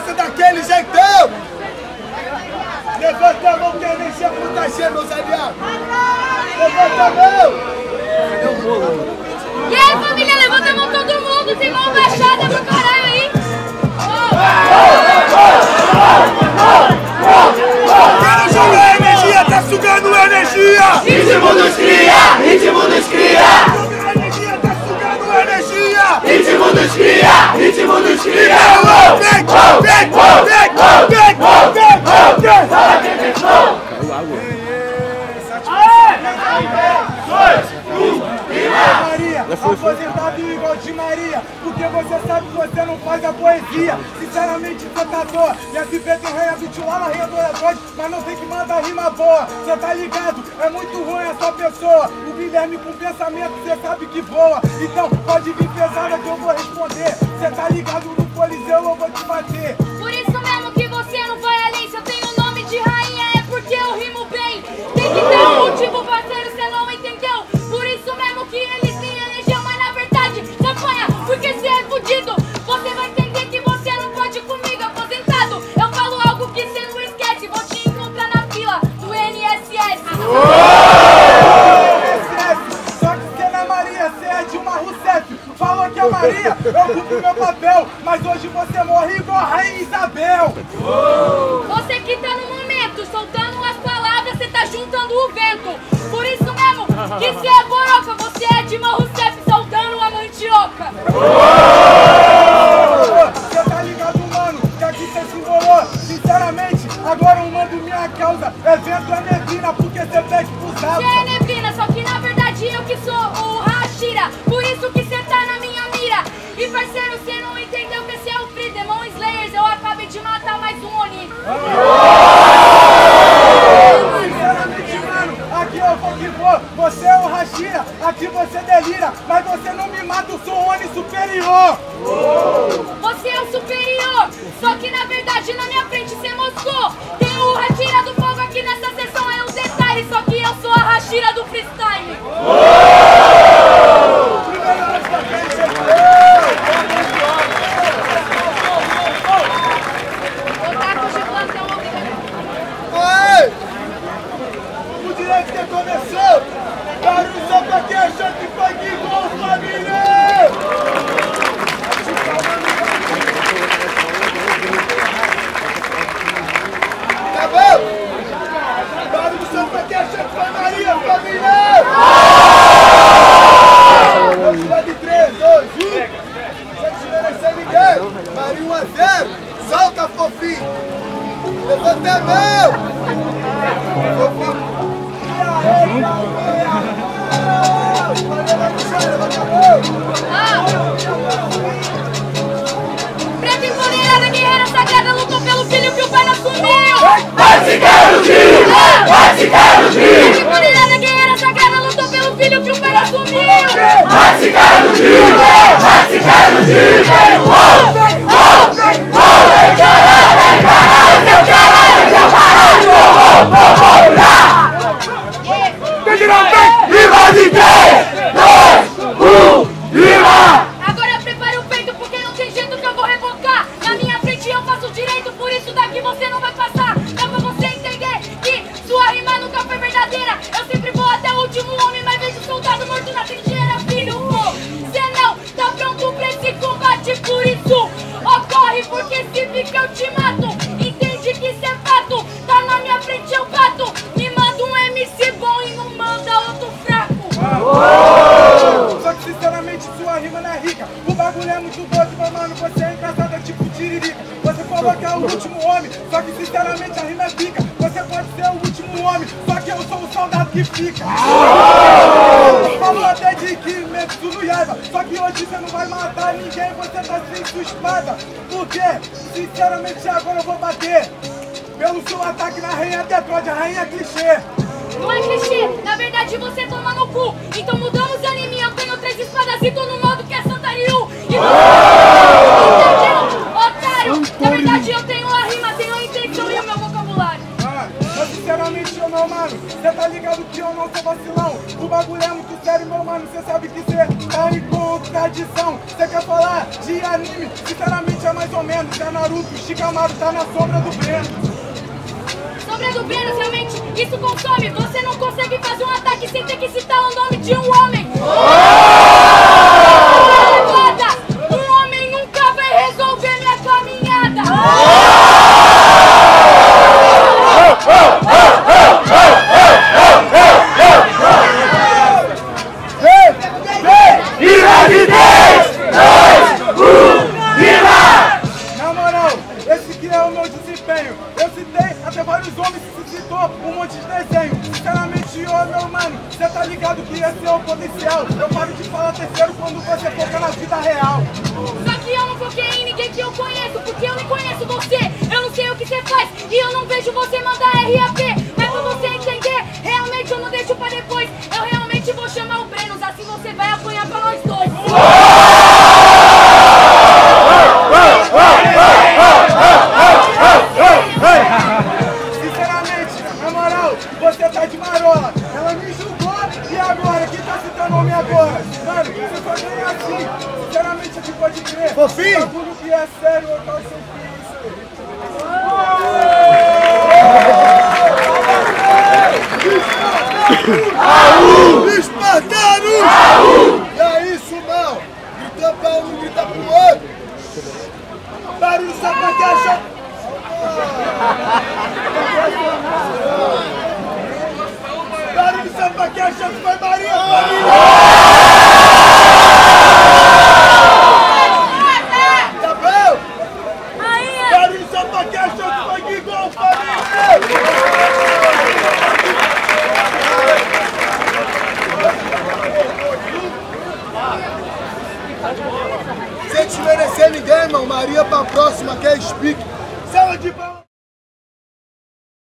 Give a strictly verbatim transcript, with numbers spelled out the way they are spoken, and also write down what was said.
começa daquele jeitão. Levanta a mão que a energia contagia, meus aliados. Levanta a mão. E aí, família, levanta a mão todo mundo. Tem mão baixada pro caralho aí. Quero jogar energia, tá sugando energia. Ritmo dos cria, ritmo dos cria. Jogar energia, tá sugando energia. Ritmo dos cria, ritmo dos cria. Vem, vem, vem, vem, vem, vem. Fala quem tem flow. Maria, aposentado igual de Maria, porque você sabe que você não faz a poesia. Sinceramente você tá à toa. E S P tem raia vitulada, raia do Android, mas não tem que mandar rima boa. Você tá ligado? É muito ruim essa pessoa. O Guilherme com pensamento, você sabe que voa. Então pode vir pesada que eu vou responder. Você tá ligado no Coliseu, eu vou te bater. Por isso mesmo que você não vai além. Se eu tenho o nome de rainha é porque eu rimo bem. Tem que ter um motivo, parceiro, você não entendeu. Por isso mesmo que eles têm energia, mas na verdade você apanha porque você é fudido. Você vai entender que você não pode comigo, aposentado. Eu falo algo que você não esquece. Vou te encontrar na fila do N S S. Só que você não é Maria, você é Dilma Rousseff. Falou que é Maria, eu cumpro meu papel. Mas hoje você morre igual a Rainha Isabel. Você que tá no momento, soltando as palavras, você tá juntando o vento. Por isso mesmo que você é boroca, você é Dilma Rousseff soltando a mandioca. Você tá ligado, mano, que aqui você se enrolou. Sinceramente, agora eu mando minha causa. Evento é neblina, porque você pede pros Você altos. é neblina, só que na verdade eu que sou o Hashira. Por isso que você tá na minha mira. E parceiro, você não entendeu que esse é o Free Demon Slayers. Eu acabei de matar mais um Oni. Sinceramente, mano, aqui eu vou que vou. Você é o Hashira, aqui você delira. Mas você não me mata, eu sou um Oni superior. Você é o superior, só que na verdade na minha frente você moscou. Tem o Hashira do fogo aqui nessa sessão, é um detalhe. Só que eu sou a Hashira do freestyle. Oi! O direito que começou! Barulho só pra quem achou que foi que gol, família! Tá bom? Barulho só pra quem achou que foi Maria, família! Vamos lá de três, dois, um! Sem desmerecer ninguém! Maria um a zero! Solta, fofinho! Levanta a mão! Fofinho! Preta empoderada, guerreira sagrada, lutou pelo filho que o pai não assumiu. Vai ficar no Rio! Vai ficar no Rio! Preta empoderada, guerreira sagrada, lutou pelo filho que o pai não assumiu. Vai ficar no Rio! Vai ficar no Rio! Oh! Oh! Oh! Vem caralho! Vem caralho! Meu caralho! Meu caralho! Oh! Oh! Oh! Lá! Rima de três! dois! um! Rima! Agora prepare o peito porque não tem jeito que eu vou revocar. Na minha frente eu faço direito, por isso daqui você não vai passar. Dá pra você entender que sua rima nunca foi verdadeira. Eu sempre vou até o último homem, mas vejo soldado morto na trincheira, filho. Cê não tá pronto pra esse combate, por isso ocorre, porque se fica eu te mato. Entende que isso é fato, tá na minha frente eu bato. Me manda um M C bom e não manda outro fraco. Só que sinceramente sua rima não é rica. O bagulho é muito doido, meu mano. Você é engraçado, é tipo tiririca. Você falou que é o último homem, só que sinceramente a rima é pica. Você pode ser o último homem, só que eu sou o soldado que fica. Falou até de Kimetsu no Yaiba, só que hoje você não vai matar ninguém, você tá sem sua espada. Por quê? Sinceramente agora eu vou bater pelo seu ataque na rainha Detroit, a rainha clichê. Não é clichê, na verdade você toma no cu. Então mudamos de anime, eu tenho três espadas e tô no modo que é Santa Ryu. E entendeu, otário? Na verdade eu tenho a rima, tenho a intenção e o meu vocabulário. Ah, mas sinceramente eu não meu mano, cê tá ligado que eu não sou vacilão. O bagulho é muito sério, meu mano, cê sabe que cê tá em contradição. Cê quer falar de anime? Sinceramente é mais ou menos. É Naruto, Shikamaru tá na sombra do Breno. Sombra do Breno, realmente isso consome. Você não consegue fazer um ataque sem ter que citar o nome de um homem. Um homem nunca vai resolver minha caminhada. Na moral, esse que é o meu desempenho. Eu citei até vários homens que se citou um monte de desenho. Sinceramente, ô meu mano, cê tá ligado que esse é o potencial. Eu paro de falar terceiro quando você foca na vida real. Só que eu não foquei em ninguém que eu conheço, porque eu nem conheço você. Eu não sei o que você faz e eu não vejo você mandar R A P. Mas pra você entender, realmente eu não deixo pra depois. Eu realmente vou chamar o Brenos, assim você vai apanhar pra nós dois. Sinceramente, na moral, você tá de marola. Ela me julgou e agora? Quem tá citando nome agora? Mano, você só ganha assim. Sinceramente, aqui pode crer. Fofinho. O bagulho que é sério, eu quero ser Aú! Espartanos! Aú! E é isso, mal! Grita pra um, grita pro outro! Barulho só pra que acha... Barulho só pra que acha que foi Maria, família! Tá bom? Barulho só pra que acha que foi igual, família! Sem desmerecer ninguém, irmão. Maria pra próxima, quer speak. Sala de palmas.